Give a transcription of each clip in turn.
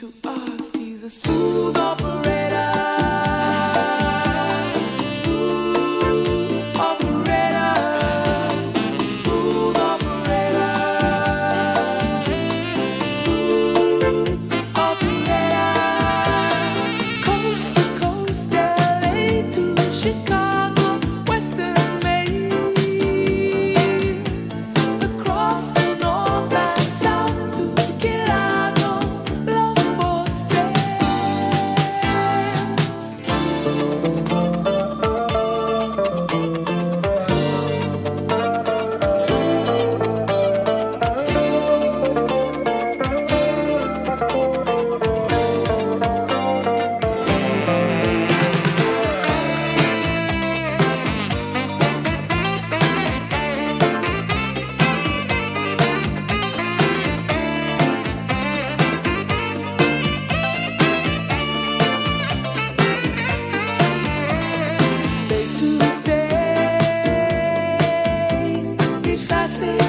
to ask, he's a smooth operator. Smooth operator. Smooth operator. Smooth operator. Coast to coast, LA to Chicago, Western Maine. Across the north and south to Key Largo, love for sale. Face to face, each classic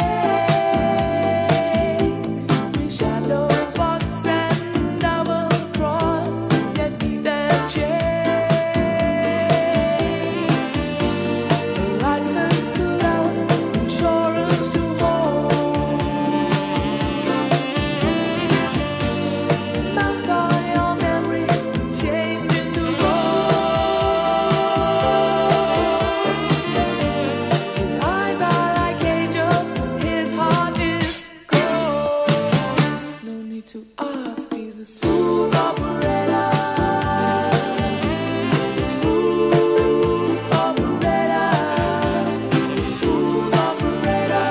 case. We shadow box and double cross, yet neither chase. License to love, insurance to hold. Mount on your memory, changing the road. His eyes are like angels, his heart is cold. No need to ask, he's a smooth operator. Smooth operator. Smooth operator.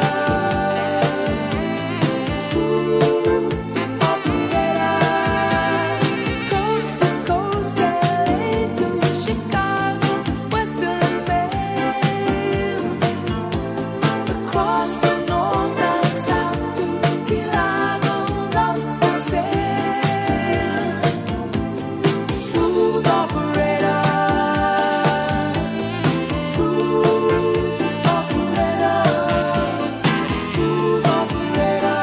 Smooth operator. Coast to coast, LA to Chicago, Western Maine. Across the north and south to Key Largo, love for sale. Smooth operator. Smooth operator. Smooth operator.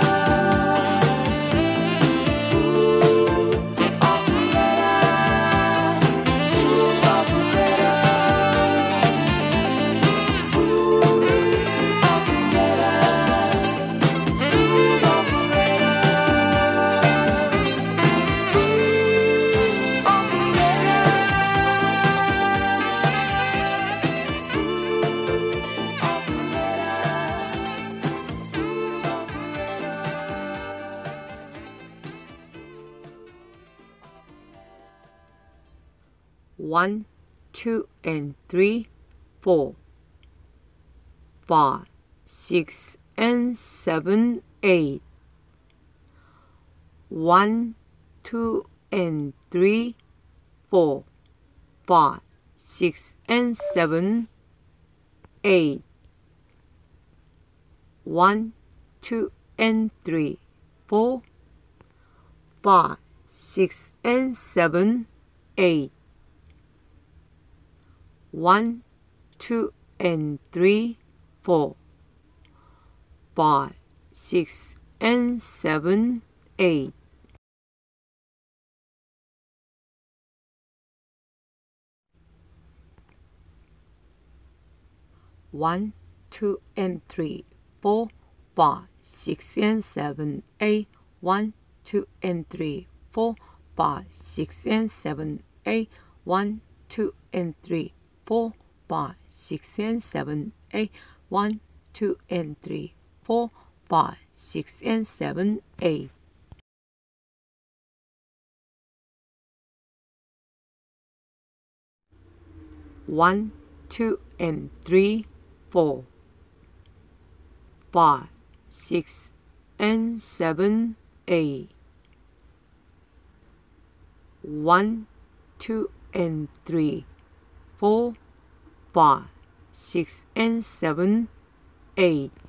Smooth operator. Smooth One, two, and three, 4, 5, 6, and 7, 8. 1, 2, and 3, 4, 5, 6, and 7, 8. 1, 2, and 3, 4, 5, 6, and 7, 8. 1, 2, and 3, 4, 5, 6, and 7, 8. 1, 2, and 3, 4, 5, 6, and 7, 8. 1, 2, and 3, 4, 5, 6, and 7, 8. 1, 2, and 3, 4, 5, 6, and 7, 8. 1, 2, and 3, 4, 5, 6, and 7, 8. 1, 2, and 3, 4, 5, 6, and 7, 8. 1, 2, and 3, 4, 5, 6, and 7, 8.